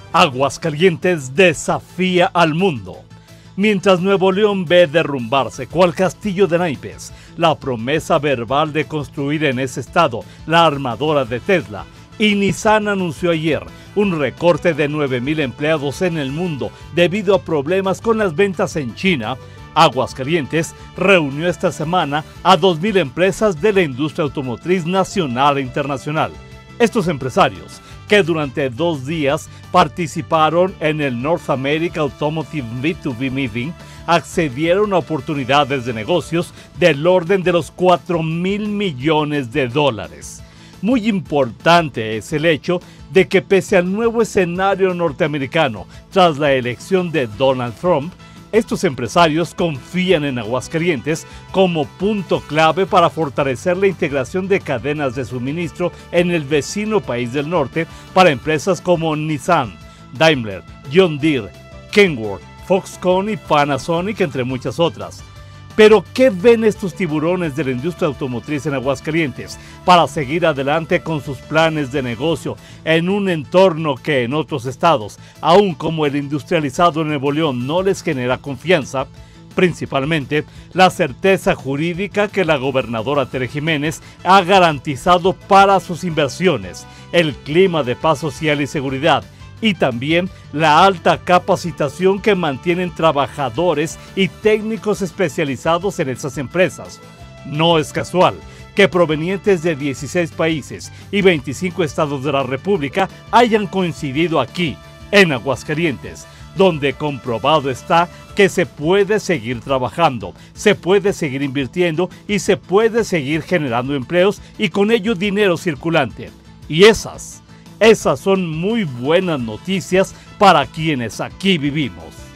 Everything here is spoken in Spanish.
Aguascalientes desafía al mundo. Mientras Nuevo León ve derrumbarse cual castillo de naipes la promesa verbal de construir en ese estado la armadora de Tesla, y Nissan anunció ayer un recorte de 9,000 empleados en el mundo debido a problemas con las ventas en China, Aguascalientes reunió esta semana a 2,000 empresas de la industria automotriz nacional e internacional. Estos empresarios, que durante 2 días participaron en el North America Automotive B2B Meeting, accedieron a oportunidades de negocios del orden de los $4,000 millones. Muy importante es el hecho de que pese al nuevo escenario norteamericano tras la elección de Donald Trump, estos empresarios confían en Aguascalientes como punto clave para fortalecer la integración de cadenas de suministro en el vecino país del norte para empresas como Nissan, Daimler, John Deere, Kenworth, Foxconn y Panasonic, entre muchas otras. Pero, ¿qué ven estos tiburones de la industria automotriz en Aguascalientes para seguir adelante con sus planes de negocio en un entorno que en otros estados, aún como el industrializado Nuevo León, no les genera confianza? Principalmente, la certeza jurídica que la gobernadora Tere Jiménez ha garantizado para sus inversiones, el clima de paz social y seguridad, y también la alta capacitación que mantienen trabajadores y técnicos especializados en esas empresas. No es casual que provenientes de 16 países y 25 estados de la República hayan coincidido aquí, en Aguascalientes, donde comprobado está que se puede seguir trabajando, se puede seguir invirtiendo y se puede seguir generando empleos y con ello dinero circulante. Y esas son muy buenas noticias para quienes aquí vivimos.